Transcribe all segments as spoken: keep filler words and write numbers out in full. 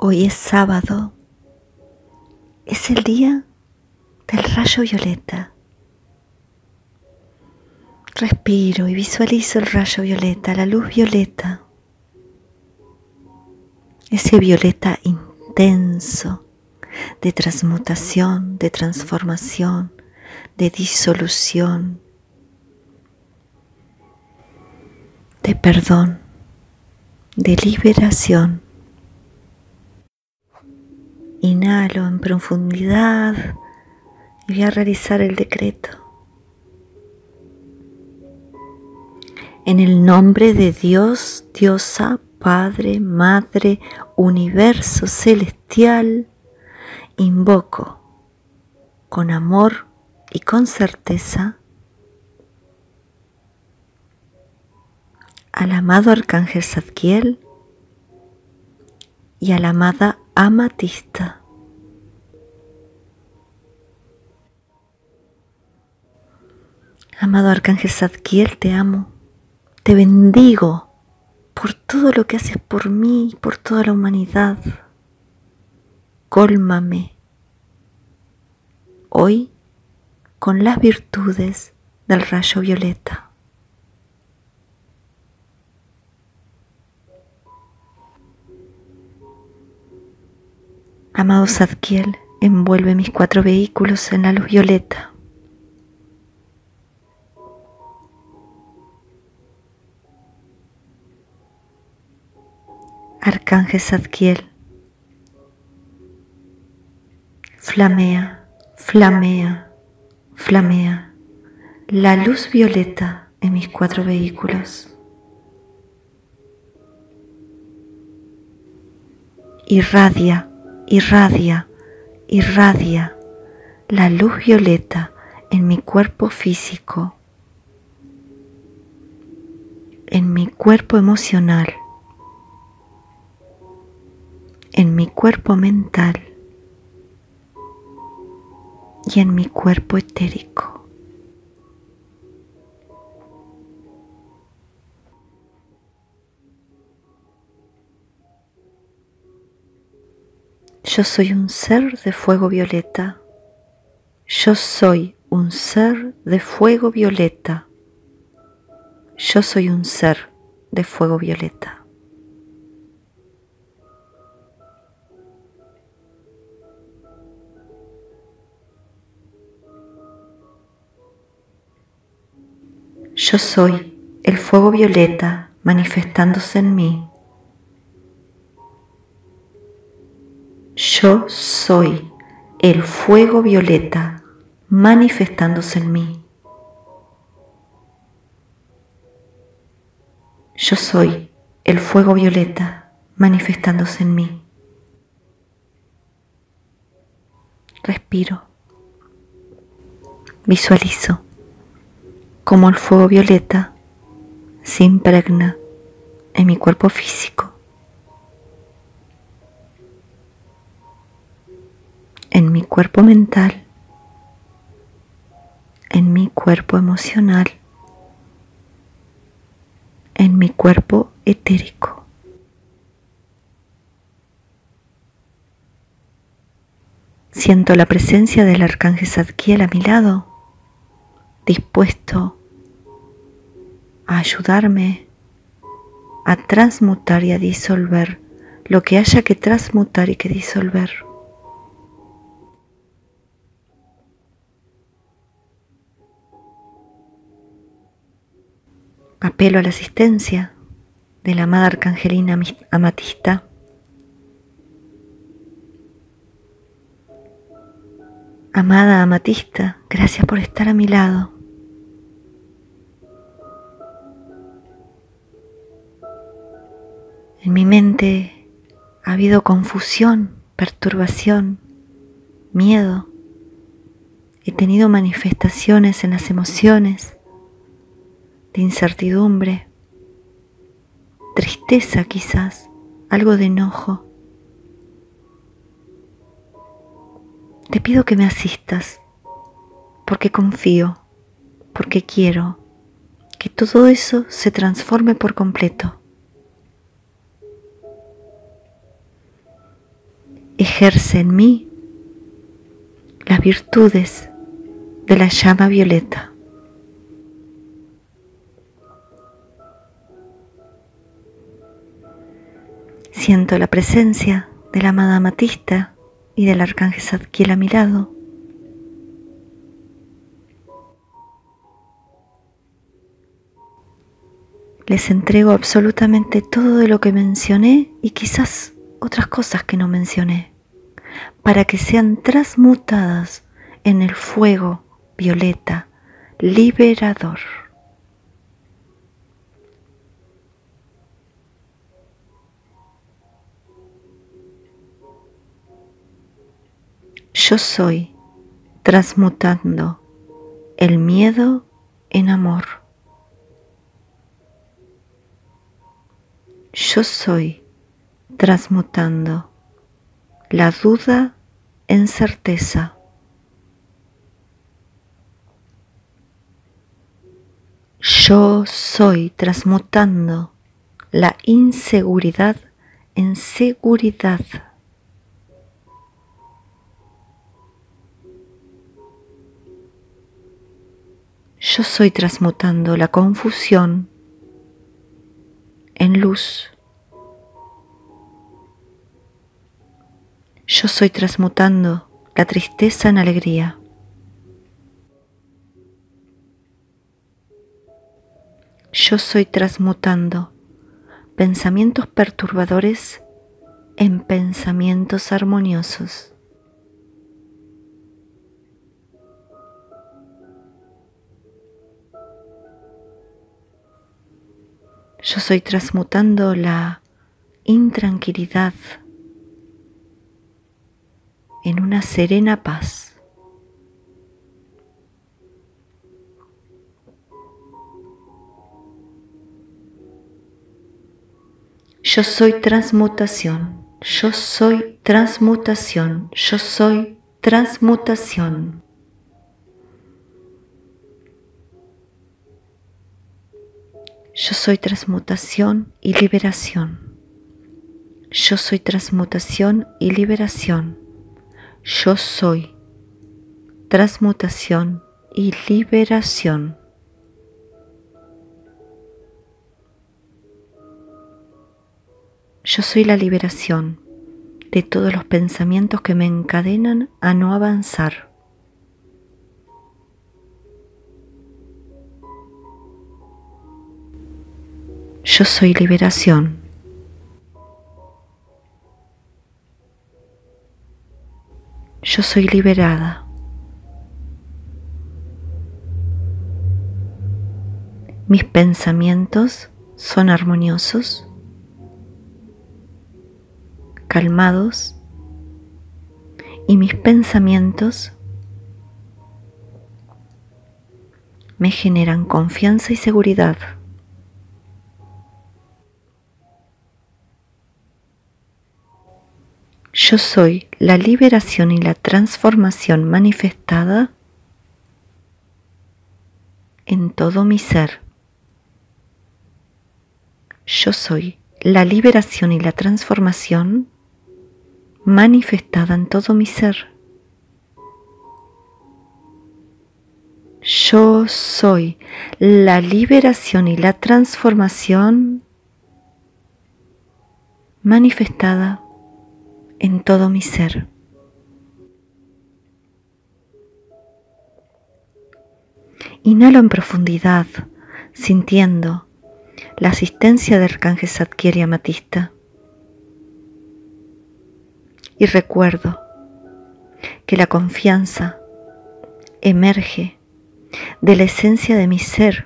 Hoy es sábado, es el día del rayo violeta. Respiro y visualizo el rayo violeta, la luz violeta. Ese violeta intenso de transmutación, de transformación, de disolución, de perdón, de liberación. Inhalo en profundidad y voy a realizar el decreto. En el nombre de Dios, Diosa, Padre, Madre, Universo Celestial, invoco con amor y con certeza al amado Arcángel Zadkiel y a la amada Amatista. Amado Arcángel Zadkiel, te amo, te bendigo por todo lo que haces por mí y por toda la humanidad. Cólmame hoy con las virtudes del rayo violeta. Amado Zadkiel, envuelve mis cuatro vehículos en la luz violeta. Arcángel Zadkiel, flamea, flamea, flamea la luz violeta en mis cuatro vehículos. Irradia, irradia, irradia la luz violeta en mi cuerpo físico, en mi cuerpo emocional, en mi cuerpo mental y en mi cuerpo etérico. Yo soy un ser de fuego violeta. Yo soy un ser de fuego violeta. Yo soy un ser de fuego violeta. Yo soy el fuego violeta manifestándose en mí. Yo soy el fuego violeta manifestándose en mí. Yo soy el fuego violeta manifestándose en mí. Respiro. Visualizo cómo el fuego violeta se impregna en mi cuerpo físico, en mi cuerpo mental, en mi cuerpo emocional, en mi cuerpo etérico. Siento la presencia del Arcángel Zadkiel a mi lado, dispuesto a ayudarme a transmutar y a disolver lo que haya que transmutar y que disolver. Apelo a la asistencia de la amada Arcangelina Amatista. Amada Amatista, gracias por estar a mi lado. En mi mente ha habido confusión, perturbación, miedo. He tenido manifestaciones en las emociones de incertidumbre, tristeza quizás, algo de enojo. Te pido que me asistas, porque confío, porque quiero que todo eso se transforme por completo. ejerce en mí las virtudes de la llama violeta. Siento la presencia de la amada amatista y del arcángel Zadkiel a mi lado. Les entrego absolutamente todo de lo que mencioné y quizás otras cosas que no mencioné, para que sean transmutadas en el fuego violeta liberador. Yo soy transmutando el miedo en amor. Yo soy transmutando la duda en certeza. Yo soy transmutando la inseguridad en seguridad. Yo soy transmutando la confusión en luz. Yo soy transmutando la tristeza en alegría. Yo soy transmutando pensamientos perturbadores en pensamientos armoniosos. Yo soy transmutando la intranquilidad en una serena paz. Yo soy transmutación, yo soy transmutación, yo soy transmutación. Yo soy transmutación y liberación. Yo soy transmutación y liberación. Yo soy transmutación y liberación. Yo soy la liberación de todos los pensamientos que me encadenan a no avanzar. Yo soy liberación. Yo soy liberada. Mis pensamientos son armoniosos, calmados, y mis pensamientos me generan confianza y seguridad. Yo soy la liberación y la transformación manifestada en todo mi ser. Yo soy la liberación y la transformación manifestada en todo mi ser. Yo soy la liberación y la transformación manifestada en todo mi ser. Inhalo en profundidad, sintiendo la asistencia de Arcángel Zadkiel y Amatista. Y recuerdo que la confianza emerge de la esencia de mi ser.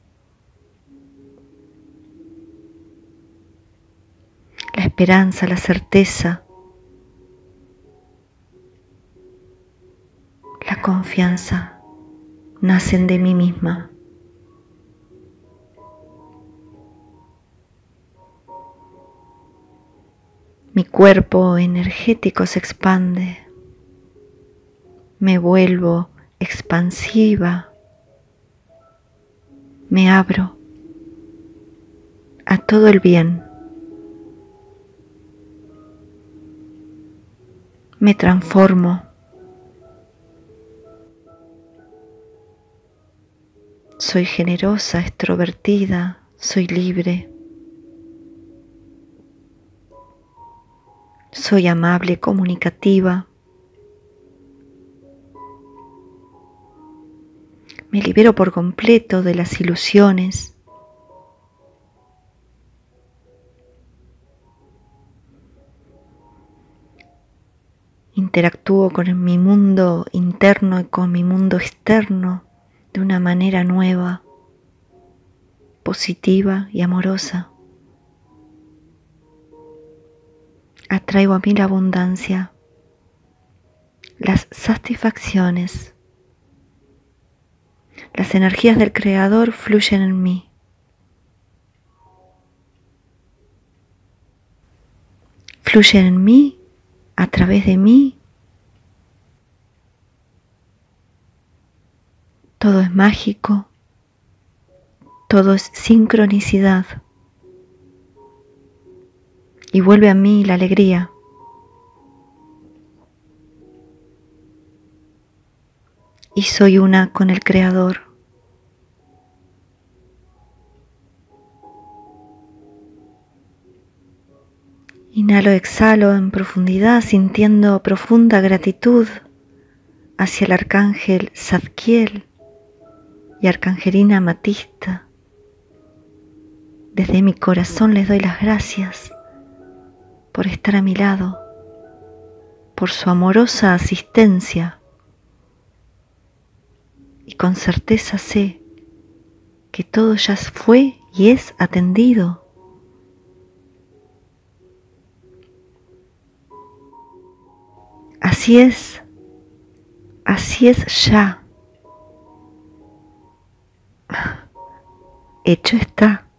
La esperanza, la certeza, la confianza nacen de mí misma. Mi cuerpo energético se expande. Me vuelvo expansiva. Me abro a todo el bien. Me transformo. Soy generosa, extrovertida, soy libre. Soy amable, comunicativa. Me libero por completo de las ilusiones. Interactúo con mi mundo interno y con mi mundo externo de una manera nueva, positiva y amorosa. Atraigo a mí la abundancia, las satisfacciones. Las energías del Creador fluyen en mí. Fluyen en mí, a través de mí. Todo es mágico. Todo es sincronicidad. Y vuelve a mí la alegría. Y soy una con el Creador. Inhalo, exhalo en profundidad, sintiendo profunda gratitud hacia el arcángel Zadkiel y arcangelina Amatista. Desde mi corazón les doy las gracias por estar a mi lado, por su amorosa asistencia. Y con certeza sé que todo ya fue y es atendido. Así es, así es ya. Hecho está.